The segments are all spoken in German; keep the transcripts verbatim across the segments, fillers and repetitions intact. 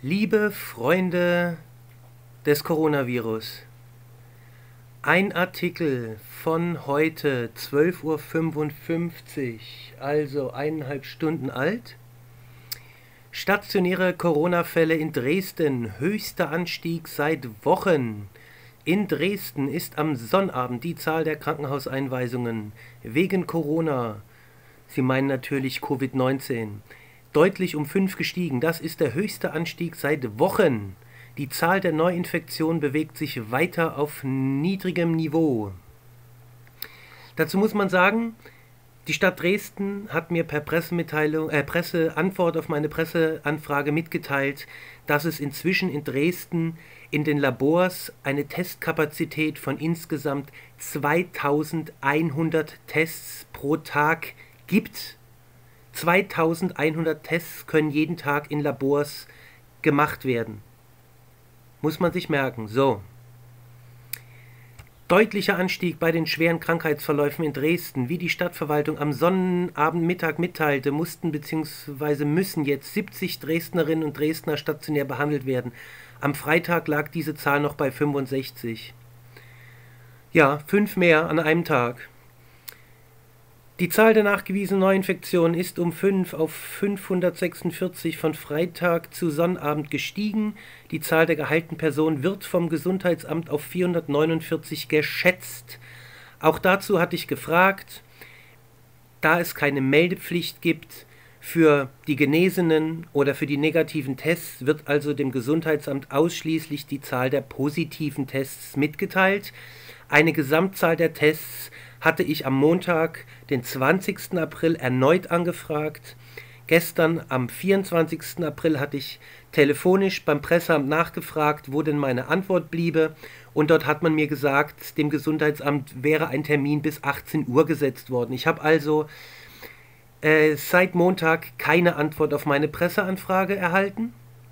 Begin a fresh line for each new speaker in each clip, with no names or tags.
Liebe Freunde des Coronavirus, ein Artikel von heute zwölf Uhr fünfundfünfzig, also eineinhalb Stunden alt. Stationäre Corona-Fälle in Dresden, höchster Anstieg seit Wochen. In Dresden ist am Sonnabend die Zahl der Krankenhauseinweisungen wegen Corona, Sie meinen natürlich Covid neunzehn, deutlich um fünf gestiegen. Das ist der höchste Anstieg seit Wochen. Die Zahl der Neuinfektionen bewegt sich weiter auf niedrigem Niveau. Dazu muss man sagen, die Stadt Dresden hat mir per Pressemitteilung, äh, Presseantwort auf meine Presseanfrage mitgeteilt, dass es inzwischen in Dresden in den Labors eine Testkapazität von insgesamt zweitausendeinhundert Tests pro Tag gibt. zweitausendeinhundert Tests können jeden Tag in Labors gemacht werden. Muss man sich merken. So. Deutlicher Anstieg bei den schweren Krankheitsverläufen in Dresden. Wie die Stadtverwaltung am Sonnabendmittag mitteilte, mussten bzw. müssen jetzt siebzig Dresdnerinnen und Dresdner stationär behandelt werden. Am Freitag lag diese Zahl noch bei fünfundsechzig. Ja, fünf mehr an einem Tag. Die Zahl der nachgewiesenen Neuinfektionen ist um fünf auf fünfhundertsechsundvierzig von Freitag zu Sonnabend gestiegen. Die Zahl der geheilten Personen wird vom Gesundheitsamt auf vierhundertneunundvierzig geschätzt. Auch dazu hatte ich gefragt, da es keine Meldepflicht gibt für die Genesenen oder für die negativen Tests, wird also dem Gesundheitsamt ausschließlich die Zahl der positiven Tests mitgeteilt. Eine Gesamtzahl der Tests hatte ich am Montag, den zwanzigsten April, erneut angefragt. Gestern, am vierundzwanzigsten April, hatte ich telefonisch beim Presseamt nachgefragt, wo denn meine Antwort bliebe. Und dort hat man mir gesagt, dem Gesundheitsamt wäre ein Termin bis achtzehn Uhr gesetzt worden. Ich habe also äh, seit Montag keine Antwort auf meine Presseanfrage erhalten.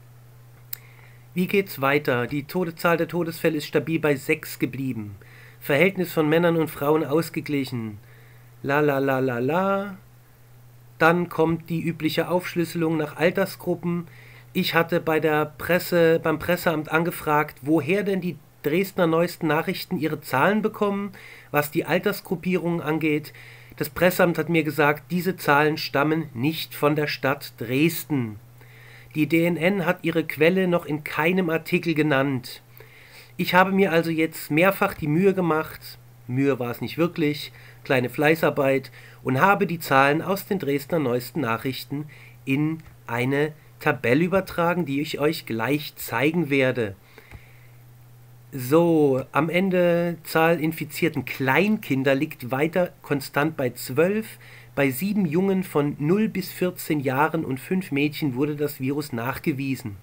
Wie geht's weiter? Die Todeszahl der Todesfälle ist stabil bei sechs geblieben. Verhältnis von Männern und Frauen ausgeglichen. La la la la la. Dann kommt die übliche Aufschlüsselung nach Altersgruppen. Ich hatte bei der Presse, beim Presseamt angefragt, woher denn die Dresdner neuesten Nachrichten ihre Zahlen bekommen, was die Altersgruppierungen angeht. Das Presseamt hat mir gesagt, diese Zahlen stammen nicht von der Stadt Dresden. Die D N N hat ihre Quelle noch in keinem Artikel genannt. Ich habe mir also jetzt mehrfach die Mühe gemacht, Mühe war es nicht wirklich, kleine Fleißarbeit, und habe die Zahlen aus den Dresdner neuesten Nachrichten in eine Tabelle übertragen, die ich euch gleich zeigen werde. So, am Ende Zahl infizierten Kleinkinder liegt weiter konstant bei zwölf. Bei sieben Jungen von null bis vierzehn Jahren und fünf Mädchen wurde das Virus nachgewiesen.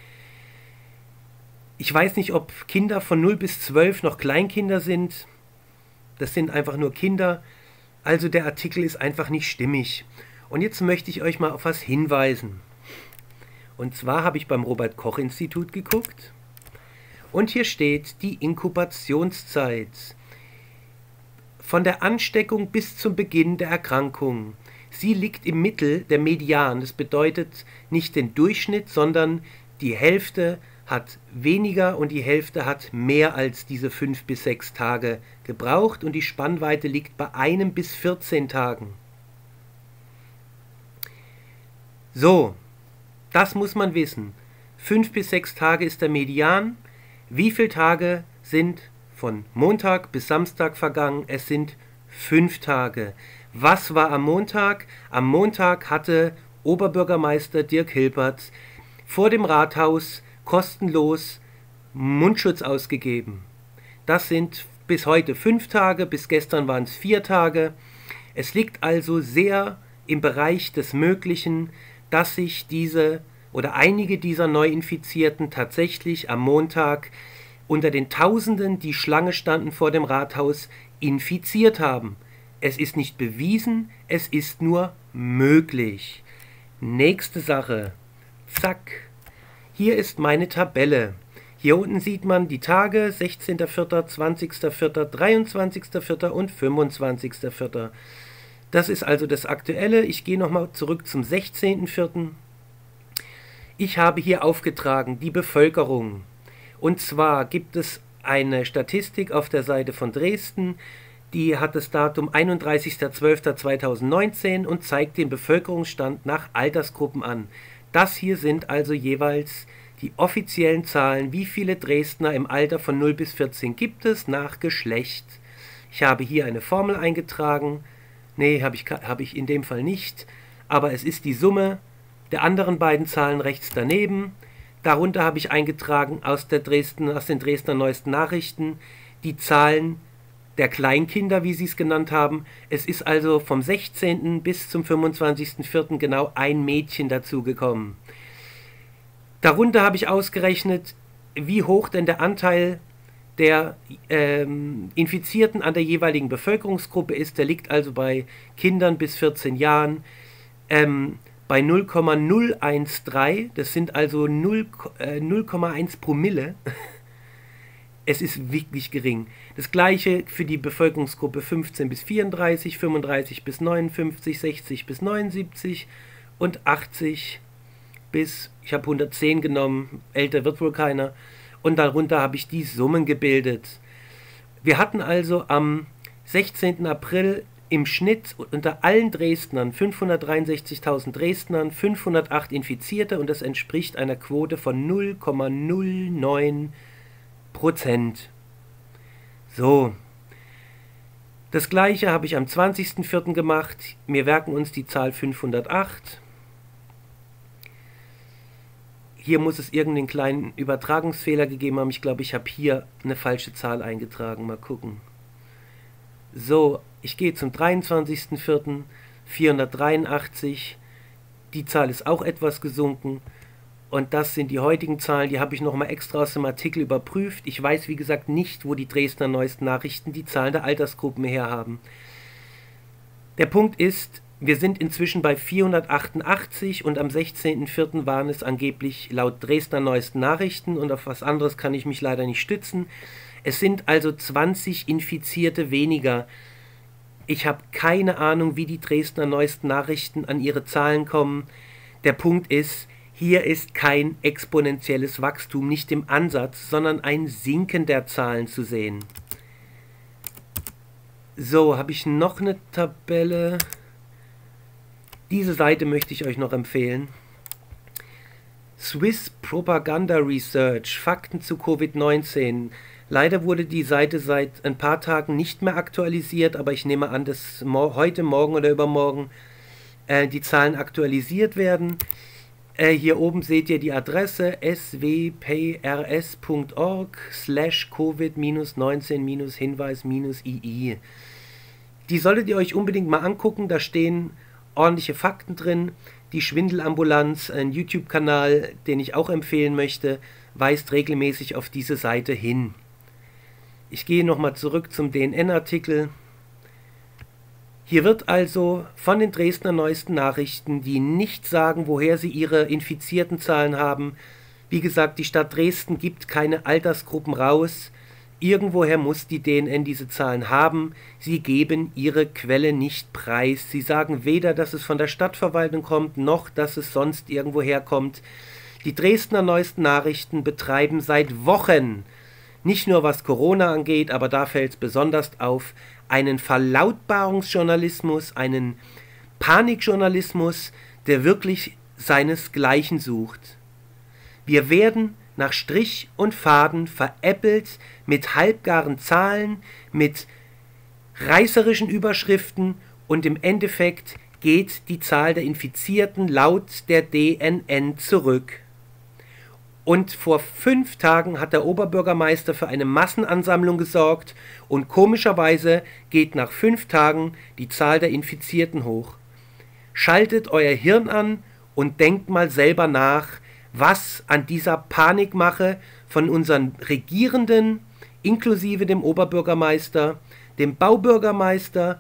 Ich weiß nicht, ob Kinder von null bis zwölf noch Kleinkinder sind. Das sind einfach nur Kinder. Also der Artikel ist einfach nicht stimmig. Und jetzt möchte ich euch mal auf was hinweisen. Und zwar habe ich beim Robert-Koch-Institut geguckt. Und hier steht die Inkubationszeit von der Ansteckung bis zum Beginn der Erkrankung. Sie liegt im Mittel der Median. Das bedeutet nicht den Durchschnitt, sondern die Hälfte hat weniger und die Hälfte hat mehr als diese fünf bis sechs Tage gebraucht und die Spannweite liegt bei einem bis vierzehn Tagen. So, das muss man wissen. fünf bis sechs Tage ist der Median. Wie viele Tage sind von Montag bis Samstag vergangen? Es sind fünf Tage. Was war am Montag? Am Montag hatte Oberbürgermeister Dirk Hilpertz vor dem Rathaus kostenlos Mundschutz ausgegeben. Das sind bis heute fünf Tage, bis gestern waren es vier Tage. Es liegt also sehr im Bereich des Möglichen, dass sich diese oder einige dieser Neuinfizierten tatsächlich am Montag unter den Tausenden, die Schlange standen vor dem Rathaus, infiziert haben. Es ist nicht bewiesen, es ist nur möglich. Nächste Sache. Zack. Hier ist meine Tabelle. Hier unten sieht man die Tage sechzehnter vierter, zwanzigster vierter, dreiundzwanzigster vierter und fünfundzwanzigster vierter Das ist also das Aktuelle. Ich gehe nochmal zurück zum sechzehnten vierten Ich habe hier aufgetragen die Bevölkerung. Und zwar gibt es eine Statistik auf der Seite von Dresden, die hat das Datum einunddreißigster zwölfter zweitausendneunzehn und zeigt den Bevölkerungsstand nach Altersgruppen an. Das hier sind also jeweils die offiziellen Zahlen, wie viele Dresdner im Alter von null bis vierzehn gibt es, nach Geschlecht. Ich habe hier eine Formel eingetragen. Nee, habe ich, hab ich in dem Fall nicht. Aber es ist die Summe der anderen beiden Zahlen rechts daneben. Darunter habe ich eingetragen aus, der Dresden, aus den Dresdner Neuesten Nachrichten die Zahlen der Kleinkinder, wie sie es genannt haben. Es ist also vom sechzehnten bis zum fünfundzwanzigsten vierten genau ein Mädchen dazugekommen. Darunter habe ich ausgerechnet, wie hoch denn der Anteil der ähm, Infizierten an der jeweiligen Bevölkerungsgruppe ist. Der liegt also bei Kindern bis vierzehn Jahren ähm, bei null Komma null eins drei. Das sind also null Komma eins Promille. Es ist wirklich gering. Das gleiche für die Bevölkerungsgruppe fünfzehn bis vierunddreißig, fünfunddreißig bis neunundfünfzig, sechzig bis neunundsiebzig und achtzig bis, ich habe hundertzehn genommen, älter wird wohl keiner. Und darunter habe ich die Summen gebildet. Wir hatten also am sechzehnten April im Schnitt unter allen Dresdnern, fünfhundertdreiundsechzigtausend Dresdnern, fünfhundertacht Infizierte und das entspricht einer Quote von null Komma null neun Prozent. So. Das gleiche habe ich am zwanzigsten vierten gemacht. Wir merken uns die Zahl fünfhundertacht. Hier muss es irgendeinen kleinen Übertragungsfehler gegeben haben. Ich glaube, ich habe hier eine falsche Zahl eingetragen. Mal gucken. So, ich gehe zum dreiundzwanzigsten vierten vierhundertdreiundachtzig. Die Zahl ist auch etwas gesunken. Und das sind die heutigen Zahlen. Die habe ich nochmal extra aus dem Artikel überprüft. Ich weiß, wie gesagt, nicht, wo die Dresdner Neuesten Nachrichten die Zahlen der Altersgruppen herhaben. Der Punkt ist, wir sind inzwischen bei vierhundertachtundachtzig und am sechzehnten vierten waren es angeblich laut Dresdner Neuesten Nachrichten und auf was anderes kann ich mich leider nicht stützen. Es sind also zwanzig Infizierte weniger. Ich habe keine Ahnung, wie die Dresdner Neuesten Nachrichten an ihre Zahlen kommen. Der Punkt ist, hier ist kein exponentielles Wachstum, nicht im Ansatz, sondern ein Sinken der Zahlen zu sehen. So, habe ich noch eine Tabelle. Diese Seite möchte ich euch noch empfehlen. Swiss Propaganda Research, Fakten zu Covid neunzehn. Leider wurde die Seite seit ein paar Tagen nicht mehr aktualisiert, aber ich nehme an, dass heute, morgen oder übermorgen äh, die Zahlen aktualisiert werden. Äh, hier oben seht ihr die Adresse s w p r s punkt org slash covid neunzehn Hinweis I I. Die solltet ihr euch unbedingt mal angucken, da stehen ordentliche Fakten drin. Die Schwindelambulanz, ein YouTube-Kanal, den ich auch empfehlen möchte, weist regelmäßig auf diese Seite hin. Ich gehe nochmal zurück zum D N N-Artikel. Hier wird also von den Dresdner Neuesten Nachrichten, die nicht sagen, woher sie ihre infizierten Zahlen haben. Wie gesagt, die Stadt Dresden gibt keine Altersgruppen raus. Irgendwoher muss die D N N diese Zahlen haben. Sie geben ihre Quelle nicht preis. Sie sagen weder, dass es von der Stadtverwaltung kommt, noch dass es sonst irgendwoher kommt. Die Dresdner Neuesten Nachrichten betreiben seit Wochen, nicht nur was Corona angeht, aber da fällt es besonders auf, einen Verlautbarungsjournalismus, einen Panikjournalismus, der wirklich seinesgleichen sucht. Wir werden nach Strich und Faden veräppelt mit halbgaren Zahlen, mit reißerischen Überschriften und im Endeffekt geht die Zahl der Infizierten laut der D N N zurück. Und vor fünf Tagen hat der Oberbürgermeister für eine Massenansammlung gesorgt und komischerweise geht nach fünf Tagen die Zahl der Infizierten hoch. Schaltet euer Hirn an und denkt mal selber nach, was an dieser Panikmache von unseren Regierenden, inklusive dem Oberbürgermeister, dem Baubürgermeister,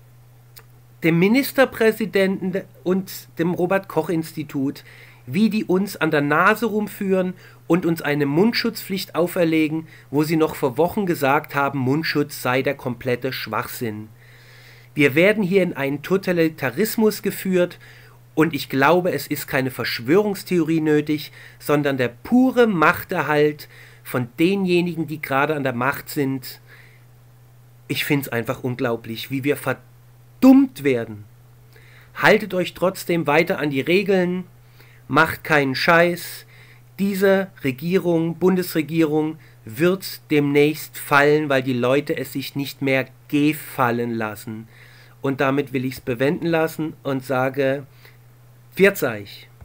dem Ministerpräsidenten und dem Robert-Koch-Institut, wie die uns an der Nase rumführen und uns eine Mundschutzpflicht auferlegen, wo sie noch vor Wochen gesagt haben, Mundschutz sei der komplette Schwachsinn. Wir werden hier in einen Totalitarismus geführt Und ich glaube, es ist keine Verschwörungstheorie nötig, sondern der pure Machterhalt von denjenigen, die gerade an der Macht sind. Ich finde es einfach unglaublich, wie wir verdummt werden. Haltet euch trotzdem weiter an die Regeln, macht keinen Scheiß. Diese Regierung, Bundesregierung, wird demnächst fallen, weil die Leute es sich nicht mehr gefallen lassen. Und damit will ich es bewenden lassen und sage, Pfiat euch.